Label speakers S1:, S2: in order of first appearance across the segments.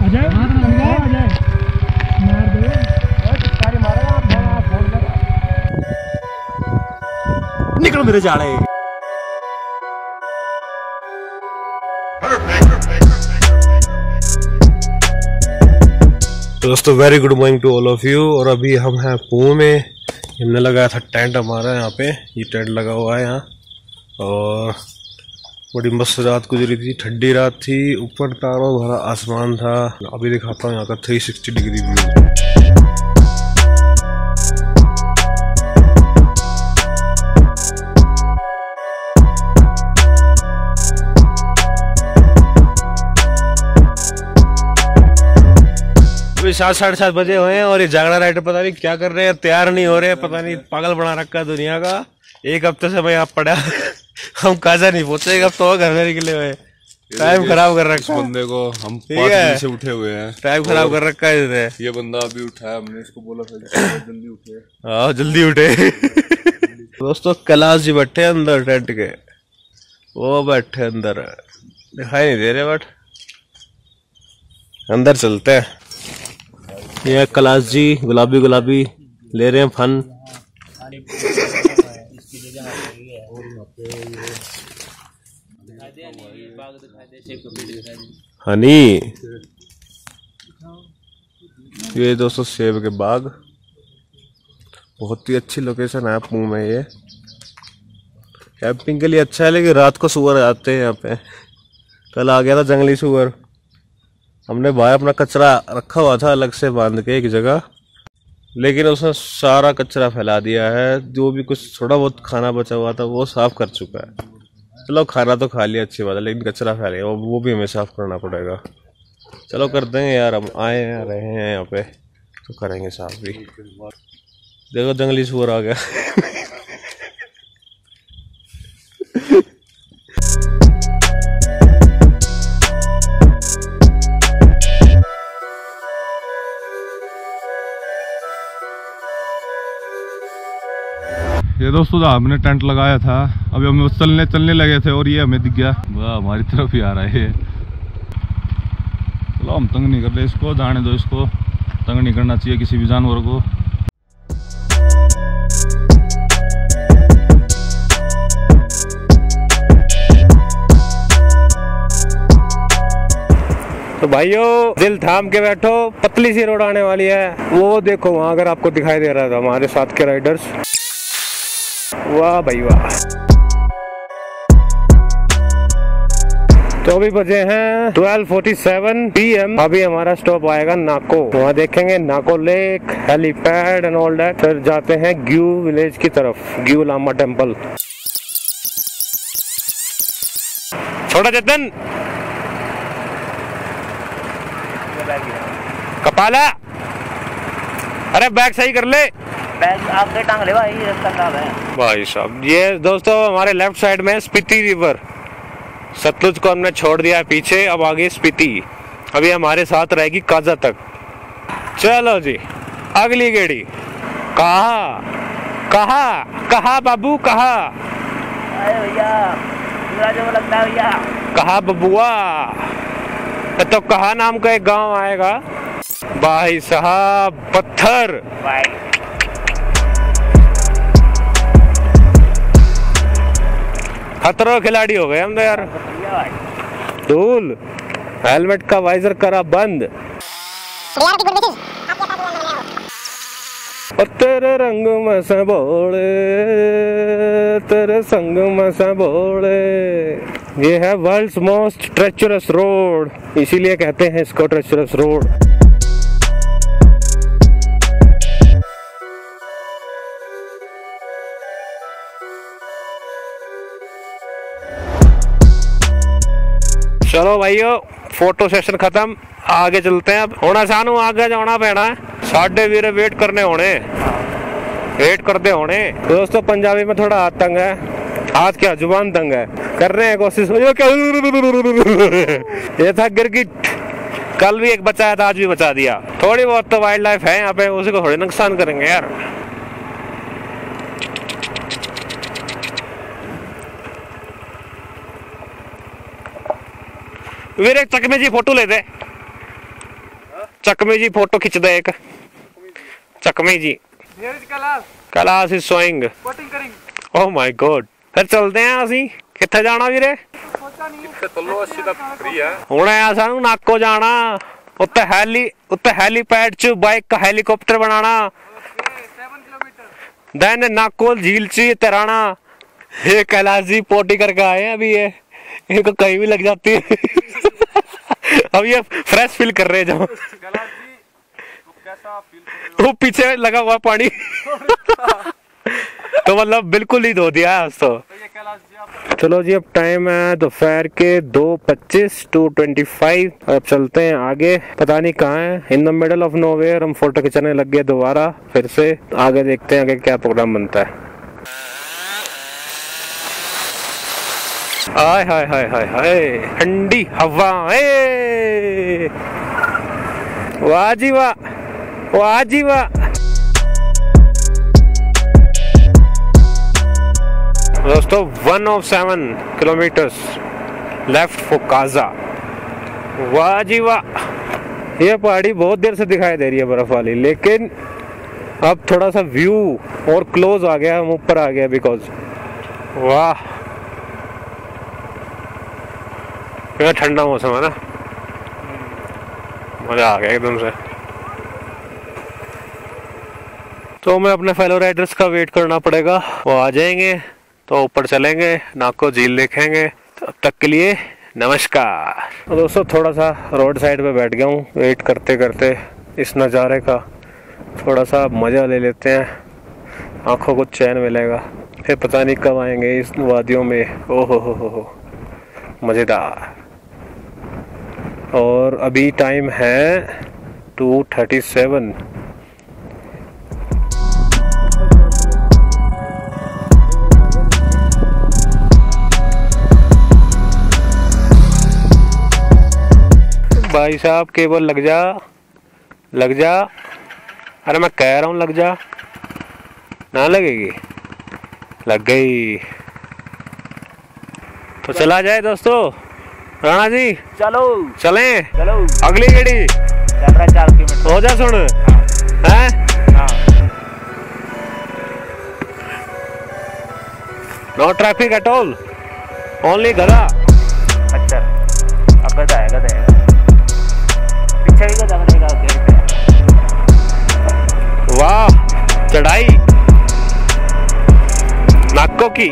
S1: निकलो मेरे जाड़े। दोस्तों very good morning to all of you. और अभी हम हैं पूह में। हमने लगाया था टेंट हमारा यहाँ पे, ये टेंट लगा हुआ है यहाँ। और बड़ी मस्त रात गुजरी थी, ठंडी रात थी, ऊपर तारों भरा आसमान था। अभी दिखाता हूँ यहाँ का 360 डिग्री व्यू। अभी 7 साढ़े 7 बजे हुए हैं और ये जागड़ा राइडर पता नहीं क्या कर रहे हैं, तैयार नहीं हो रहे हैं, पता नहीं पागल बना रखा दुनिया का। एक हफ्ते से मैं यहाँ पड़ा हम काजा नहीं पहुंचे, एक हफ्ता घर में निकले हुए। टाइम खराब कर रखा है बंदे को। हम 5 बजे से उठे हुए हैं, टाइम खराब कर रखा है। ये बंदा अभी उठा है, हमने इसको बोला था जल्दी उठे। हाँ जल्दी उठे। दोस्तों कैलाश जी बैठे अंदर टेंट के, वो बैठे अंदर, दिखाई नहीं दे रहे बट अंदर चलते हैं। ये कैलाश जी गुलाबी गुलाबी ले रहे हैं फन। हनी ये दोस्तों सेब के बाग, बहुत ही अच्छी लोकेशन है पूह में। ये कैंपिंग के लिए अच्छा है, लेकिन रात को सुअर आते हैं यहाँ पे। कल आ गया था जंगली सुअर। हमने भाई अपना कचरा रखा हुआ था अलग से बांध के एक जगह, लेकिन उसने सारा कचरा फैला दिया है। जो भी कुछ थोड़ा बहुत खाना बचा हुआ था वो साफ कर चुका है। चलो खाना तो खा लिया, अच्छी बात है, लेकिन कचरा फैल गया, वो भी हमें साफ करना पड़ेगा। चलो कर देंगे यार, हम आए हैं रहे हैं यहाँ पे तो करेंगे साफ भी। देखो जंगली सुअर आ गया।
S2: ये दोस्तों हमने टेंट लगाया था, अभी हम चलने लगे थे और ये हमें दिख गया, वाह हमारी तरफ ही आ रहा है। चलो हम तंग नहीं कर रहे इसको, जाने दो इसको, तंग नहीं करना चाहिए किसी भी जानवर को।
S1: तो भाइयों दिल थाम के बैठो, पतली सी रोड आने वाली है। वो देखो वहां अगर आपको दिखाई दे रहा था हमारे साथ के राइडर्स, वाह भाई वाह। तो अभी बजे हैं 12:47 PM। अभी हमारा स्टॉप आएगा नाको, वहाँ देखेंगे Nako lake, helipad and all that. फिर जाते हैं ग्यू विलेज की तरफ, ग्यू लामा टेम्पल। छोटा चेतन कपाला, अरे बैग सही कर ले,
S3: बैग आपके टांग ले भाई, रास्ता खराब है
S1: भाई साहब। ये दोस्तों हमारे लेफ्ट साइड में स्पीति रिवर, सतलुज को हमने छोड़ दिया है पीछे, अब आगे स्पीति। अभी हमारे साथ रहेगी काजा तक। चलो जी अगली गेड़ी। कहा कहा कहा बाबू कहा,
S3: अरे भैया जो लगता है भैया,
S1: कहा बबुआ। तो कहा नाम का एक गांव आएगा भाई साहब, पत्थर
S3: भाई।
S1: खतरा खिलाड़ी हो गए हम तो यार। धूल, हेलमेट का वाइजर करा बंद। और तेरे रंग में से बोले, तेरे संग में से बोले। ये है वर्ल्ड्स मोस्ट ट्रेचरस रोड, इसीलिए कहते हैं इसको ट्रेचरस रोड। चलो भाइयों फोटो सेशन खत्म, आगे चलते हैं। अब होना सानू आगे जाना पैना है, साढ़े वीरे वेट करने होने, वेट करते होने। दोस्तों पंजाबी में थोड़ा हाथ तंग है, हाथ क्या जुबान तंग है, कर रहे हैं कोशिश। ये था गिरगिट, कल भी एक बचाया था, आज भी बचा दिया। थोड़ी बहुत तो वाइल्ड लाइफ है यहाँ पे, उसी को थोड़ी नुकसान करेंगे यार। वीर एक चकमे जी फोटो ले दे। चकमी जी फोटो खिंच दे एक। चकमी जी Kailash is showing. Oh my God. फिर चलते हैं ਅਸੀਂ ਕਿੱਥੇ ਜਾਣਾ ਵੀਰੇ? ਹੁਣ ਆ ਸਾਨੂੰ ਨਾਕੋ ਜਾਣਾ। ਉੱਤੇ ਹੈਲੀਪੈਡ ਚ ਬਾਈਕ हेलीकॉप्टर बनाना। देन नाको झील च तैराना। ये कैलाश जी पोटी करके आए हैं अभी। ये इनको कहीं भी लग जाती है। अब ये फ्रेश फील कर रहे हैं जब वो पीछे लगा हुआ पानी। तो मतलब बिल्कुल ही धो दिया है तो। चलो जी अब टाइम है दोपहर के 2:25 2:25। अब चलते हैं आगे। पता नहीं कहाँ है, in the middle of nowhere. हम फोटो खिंचाने लग गए दोबारा फिर से। आगे देखते हैं आगे क्या प्रोग्राम बनता है। हाय हाय हाय हाय हाय ठंडी हवा। वाह जी वाह, वाह जी वाह। दोस्तों 107 किलोमीटर्स लेफ्ट फॉर काजा। वाह जी वाह। ये पहाड़ी बहुत देर से दिखाई दे रही है बर्फ वाली, लेकिन अब थोड़ा सा व्यू और क्लोज आ गया, हम ऊपर आ गया बिकॉज। वाह क्या ठंडा मौसम है ना, मजा आ गया एकदम से। तो मैं अपने फेलो राइडर्स का वेट करना पड़ेगा, वो आ जाएंगे तो ऊपर चलेंगे, नाको झील देखेंगे। तब तक के लिए नमस्कार। तो दोस्तों थोड़ा सा रोड साइड पे बैठ गया हूँ वेट करते करते। इस नज़ारे का थोड़ा सा मज़ा ले लेते हैं, आंखों को चैन मिलेगा। फिर पता नहीं कब आएंगे इस वादियों में। ओहो हो मज़ेदार। और अभी टाइम है 2:37। भाई साहब केबल लग जा, लग जा। अरे मैं कह रहा हूँ लग जा, ना लगेगी, लग गई। तो चला जाए दोस्तों। राणा जी
S3: चलो
S1: चलें।
S3: चलो
S1: अगली गाड़ी
S3: चल रहा 4 किलोमीटर
S1: हो जा सुन है। No traffic at all, only गधा।
S3: अच्छा अब गधा है, गधा है पीछे भी गधा बनेगा।
S1: वाह चढ़ाई नाको की।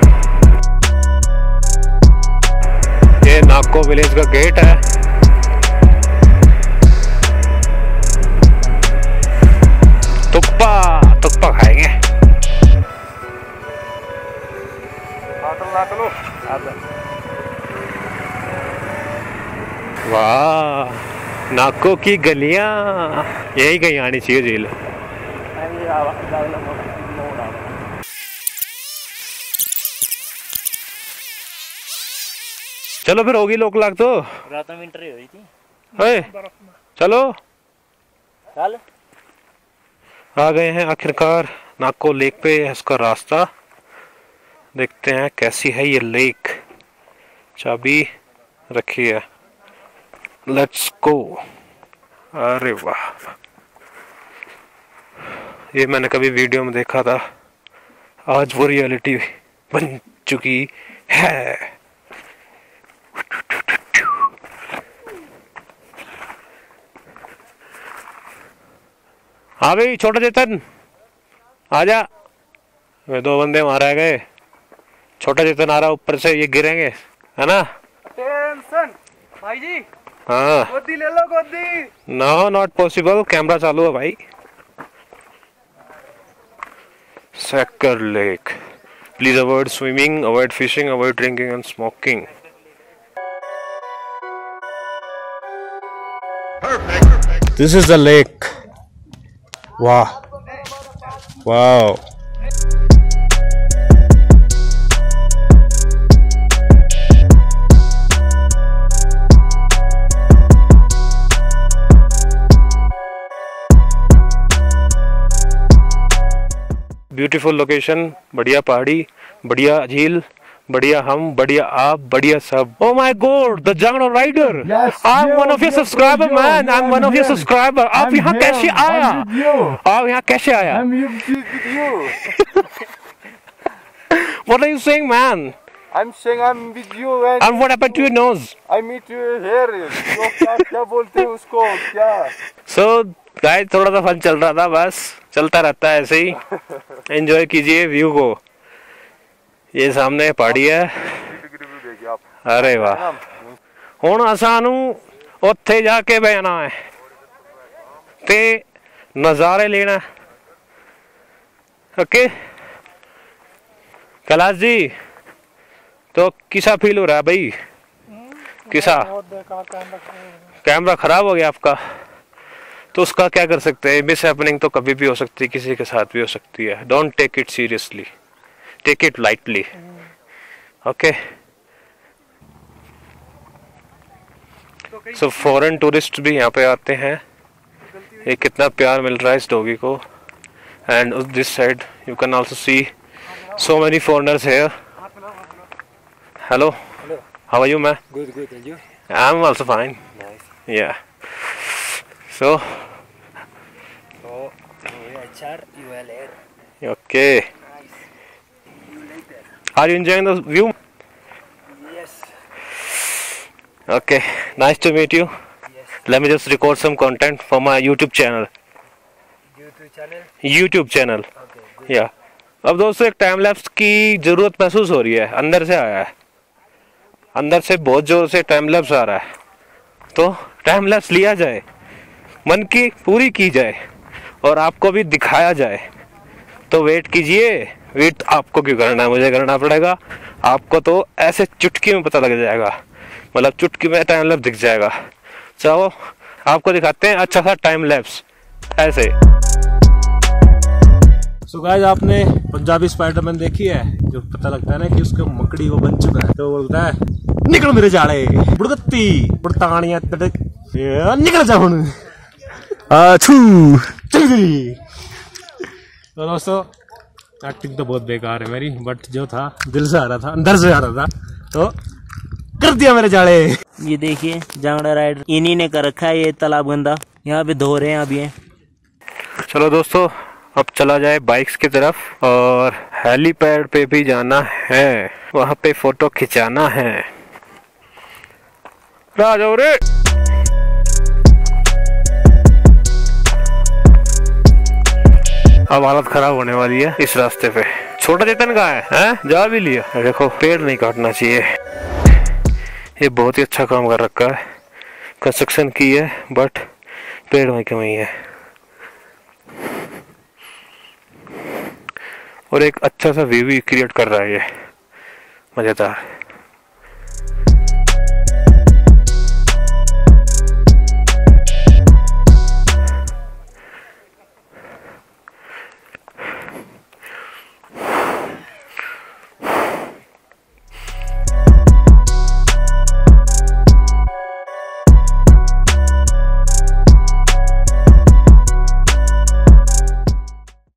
S1: ये नाको विलेज का गेट है। तुक्पा खाएंगे। वाह नाको की गलियां, यही कहीं आनी चाहिए झील। चलो फिर होगी लोक लाग तो
S3: रात में एंट्री हुई थी।
S1: ओए चलो
S3: चल
S1: आ गए हैं आखिरकार नाको लेक पे। इसका रास्ता देखते हैं कैसी है ये लेक। चाबी रखी है, लेट्स गो। अरे वाह, ये मैंने कभी वीडियो में देखा था, आज वो रियलिटी बन चुकी है। हाँ भाई छोटा चेतन आजा। वे 2 बंदे वहां रह गए। छोटा चेतन आ रहा ऊपर से, ये गिरेंगे है ना।
S4: टेंशन भाई जी।
S1: हाँ
S4: गोदी ले लो गोदी।
S1: नो नॉट पॉसिबल, कैमरा चालू है भाई। सेकर lake, please avoid swimming, avoid fishing, avoid drinking and smoking. This is the lake. वाह वाह। ब्यूटीफुल लोकेशन, बढ़िया पहाड़ी, बढ़िया झील, बढ़िया हम, बढ़िया आप, बढ़िया सब। Oh my God, the Jungle Rider.
S2: Yes,
S1: I'm
S2: yo,
S1: one of your
S2: yo,
S1: subscriber,
S2: yo,
S1: man. I'm one of your
S2: here.
S1: subscriber. आप यहाँ कैसे आया? आप यहाँ कैसे आया?
S2: I'm with you.
S1: What are you saying, man?
S2: I'm saying I'm with you and
S1: And what happened to your nose?
S2: I meet you here. तो क्या बोलते हैं उसको क्या?
S1: So गाइस थोड़ा सा फन चल रहा था, बस चलता रहता है ऐसे ही। एंजॉय कीजिए व्यू को। ये सामने पहाड़ी है। अरे वाह, हुण सानू उत्थे जाके बहना है ते नज़ारे लेना। ओके कैलाश जी, तो किसा फील हो रहा है भाई? किसा कैमरा खराब हो गया आपका, तो उसका क्या कर सकते हैं? मिस हैपनिंग तो कभी भी हो सकती है, किसी के साथ भी हो सकती है। Don't take it seriously, take it lightly. Okay so foreign tourist भी यहाँ पे आते हैं। ये कितना प्यार मिल रहा है इस डॉगी को। And this side you can also see so many foreigners here. Hello, how are you, man?
S3: Good, and you?
S1: I'm also fine.
S3: Nice.
S1: Yeah. So
S3: HR, you are late.
S1: okay, are you enjoying the view?
S3: Yes.
S1: Okay, nice to meet you.
S3: Yes.
S1: Let me just record some content for my YouTube channel. YouTube channel.
S3: Okay, good.
S1: Yeah. अब दोस्तों एक time lapse की जरूरत महसूस हो रही है, अंदर से आया है, अंदर से बहुत जोर से टाइम लैप्स आ रहा है। तो टाइम लैप्स लिया जाए, मन की पूरी की जाए और आपको भी दिखाया जाए। तो वेट कीजिए। वेट आपको क्यों करना है, मुझे करना पड़ेगा। आपको तो ऐसे चुटकी में पता लग जाएगा, मतलब चुटकी में टाइम लैप्स दिख जाएगा। चलो आपको दिखाते हैं अच्छा सा टाइम लैप्स ऐसे। तो गाइस आपने पंजाबी स्पाइडरमैन देखी है, जो पता लगता है ना कि उसका मकड़ी वो बन चुका है, तो बोलता है निकल मेरे जाले बुड़गत्ती बुड़तानिया निकल जा हुन। तो दोस्तों एक्टिंग तो बहुत बेकार है मेरी, बट जो था दिल से आ रहा था, अंदर से आ रहा था, तो कर दिया मेरे जाले।
S3: ये देखिए जांगड़ा राइडर इन्हीं ने कर रखा है ये तालाब गंदा, यहाँ पे धो रहे हैं अभी।
S1: चलो दोस्तों अब चला जाए बाइक्स की तरफ और हेलीपैड पे भी जाना है, वहां पे फोटो खिंचाना है। राजो रे अब हालत खराब होने वाली है इस रास्ते पे। छोटा चेतन कहाँ है? जा भी लिया। देखो पेड़ नहीं काटना चाहिए, ये बहुत ही अच्छा काम कर रखा है, कंस्ट्रक्शन की है बट पेड़ में कमी है। और एक अच्छा सा व्यू भी क्रिएट कर रहा है ये, मजेदार।